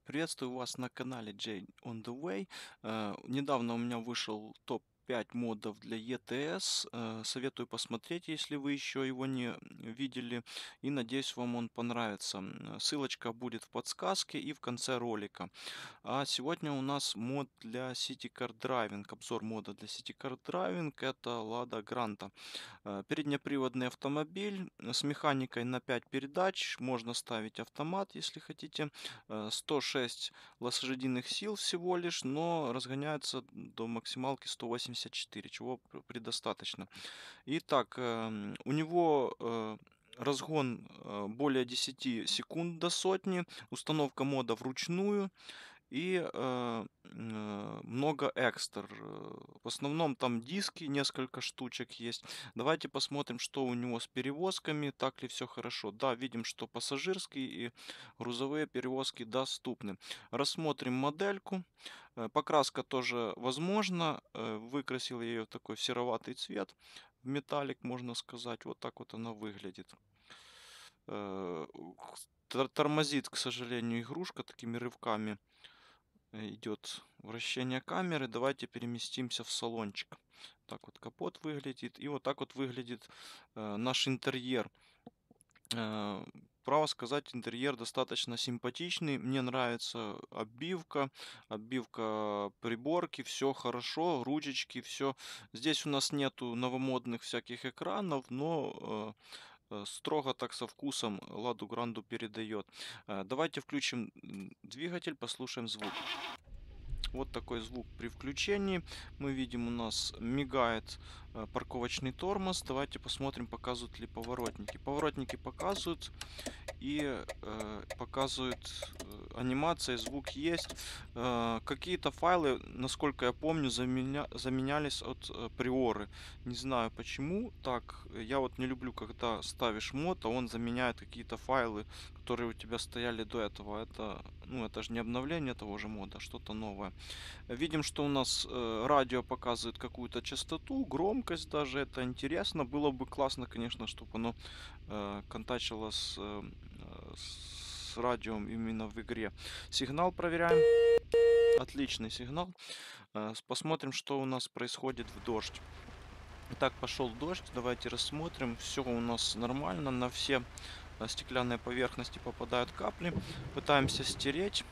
Приветствую вас на канале Jay on the Way. Недавно у меня вышел топ-5 модов для ETS. Советую посмотреть, если вы еще его не видели. И надеюсь, вам он понравится. Ссылочка будет в подсказке и в конце ролика. А сегодня у нас мод для City Car Driving. Обзор мода для City Car Driving. Это Lada Granta. Переднеприводный автомобиль с механикой на 5 передач. Можно ставить автомат, если хотите. 106 лошадиных сил всего лишь, но разгоняется до максималки 184, чего предостаточно. Итак, у него разгон более 10 секунд до сотни, установка мода вручную и много экстр. В основном там диски, несколько штучек есть. Давайте посмотрим, что у него с перевозками, так ли все хорошо. Да, видим, что пассажирские и грузовые перевозки доступны. Рассмотрим модельку. Покраска тоже возможна. Выкрасил я ее в такой сероватый цвет. В металлик, можно сказать. Вот так вот она выглядит. Тормозит, к сожалению, игрушка такими рывками. Идет вращение камеры. Давайте переместимся в салончик. Так вот капот выглядит. И вот так вот выглядит наш интерьер. Право сказать, интерьер достаточно симпатичный. Мне нравится оббивка, оббивка приборки, все хорошо, ручечки, все. Здесь у нас нету новомодных всяких экранов, но строго так со вкусом Ладу Гранду передает. Давайте включим двигатель, послушаем звук. Вот такой звук при включении. Мы видим, у нас мигает парковочный тормоз. Давайте посмотрим, показывают ли поворотники. Поворотники показывают. И показывают анимация, звук есть. Какие-то файлы, насколько я помню, заменялись от приоры. Не знаю почему так. Я вот не люблю, когда ставишь мод, а он заменяет какие-то файлы, которые у тебя стояли до этого. Это же не обновление того же мода, а что-то новое. Видим, что у нас радио показывает какую-то частоту, громкость даже. Это интересно. Было бы классно, конечно, чтобы оно контачило с радио именно в игре. Сигнал проверяем. Отличный сигнал. Посмотрим, что у нас происходит в дождь. Итак, пошел дождь. Давайте рассмотрим. Все у нас нормально. На все стеклянные поверхности попадают капли. Пытаемся стереть.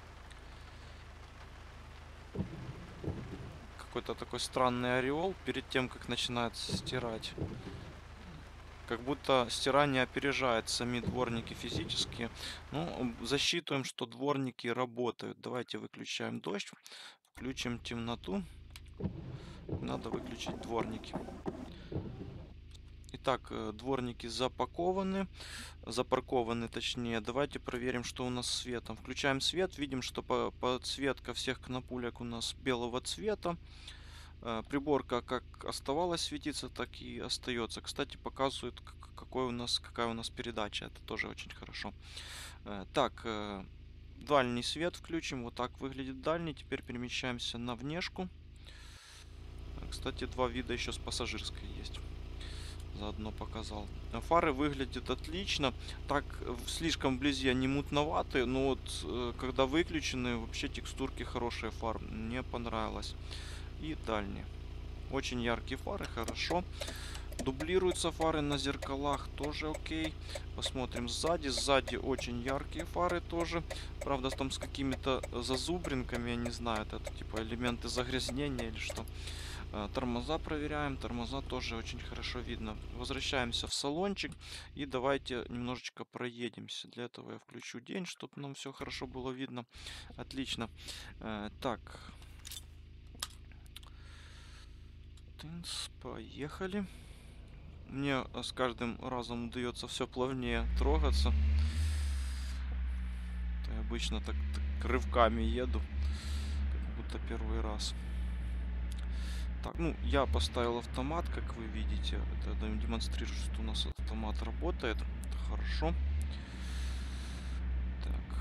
Какой-то такой странный ореол перед тем, как начинает стирать. Как будто стирание опережает сами дворники физически. Ну, засчитываем, что дворники работают. Давайте выключаем дождь. Включим темноту. Надо выключить дворники. Итак, дворники запакованы. Запаркованы, точнее. Давайте проверим, что у нас с светом. Включаем свет. Видим, что подсветка всех кнопулек у нас белого цвета. Приборка как оставалась светиться, так и остается. Кстати, показывает, какая у нас передача. Это тоже очень хорошо. Так, дальний свет включим. Вот так выглядит дальний. Теперь перемещаемся на внешку. Кстати, два вида еще с пассажирской есть. Заодно показал. Фары выглядят отлично. Так, слишком вблизи они мутноватые, но вот когда выключены, вообще текстурки хорошие фар. Мне понравилось. И дальний. Очень яркие фары, хорошо. Дублируются фары на зеркалах, тоже окей. Посмотрим сзади. Сзади очень яркие фары тоже. Правда, там с какими-то зазубринками, я не знаю, это типа элементы загрязнения или что. Тормоза проверяем. Тормоза тоже очень хорошо видно. Возвращаемся в салончик. И давайте немножечко проедемся. Для этого я включу день, чтобы нам все хорошо было видно. Отлично. Так. Поехали. Мне с каждым разом удается все плавнее трогаться. Я обычно так рывками еду, как будто первый раз. Так, ну, я поставил автомат, как вы видите. Это демонстрирует, что у нас автомат работает. Это хорошо. Так.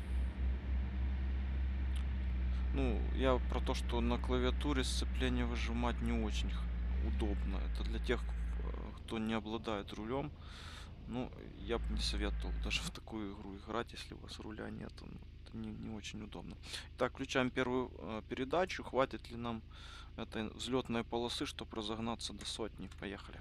Ну, я про то, что на клавиатуре сцепление выжимать не очень удобно. Это для тех, кто не обладает рулем. Ну, я бы не советовал даже в такую игру играть, если у вас руля нет. как-то не очень удобно. Так, включаем первую передачу. Хватит ли нам этой взлетной полосы, чтобы разогнаться до сотни? Поехали.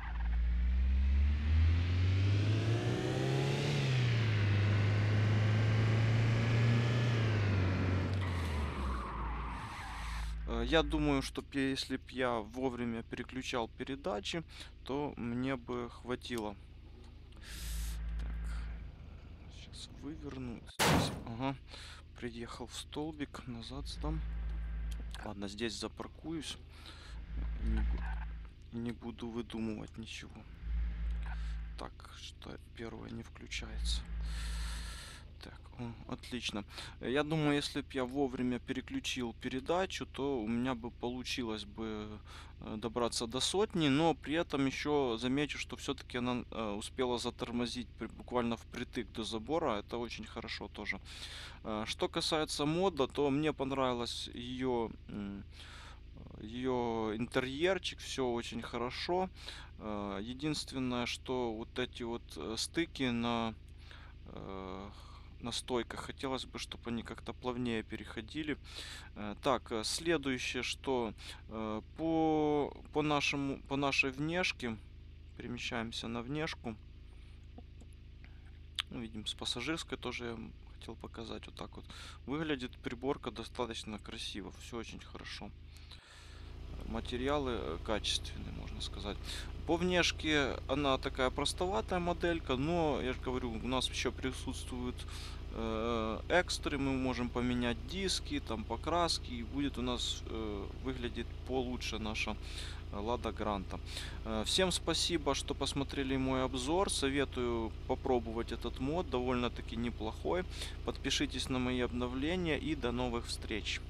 Я думаю, что если б я вовремя переключал передачи, то мне бы хватило. Так, сейчас выверну. Здесь, ага, приехал в столбик, назад сдам. Ладно, здесь запаркуюсь. Не, не буду выдумывать ничего. Так, что первое не включается. Так, отлично. Я думаю, если бы я вовремя переключил передачу, то у меня бы получилось бы добраться до сотни, но при этом еще замечу, что все-таки она успела затормозить буквально впритык до забора. Это очень хорошо тоже. Что касается мода, то мне понравилось ее интерьерчик, все очень хорошо. Единственное, что вот эти вот стыки э, на стойках, хотелось бы, чтобы они как-то плавнее переходили. Так, следующее, что по нашей внешке, перемещаемся на внешку. Ну, видим, с пассажирской тоже я хотел показать. Вот так вот выглядит приборка достаточно красиво, все очень хорошо. Материалы качественные, можно сказать. По внешке она такая простоватая моделька, но, я же говорю, у нас еще присутствуют экстры, мы можем поменять диски, там покраски, и будет у нас выглядит получше наша Лада Гранта. Всем спасибо, что посмотрели мой обзор, советую попробовать этот мод, довольно-таки неплохой. Подпишитесь на мои обновления и до новых встреч.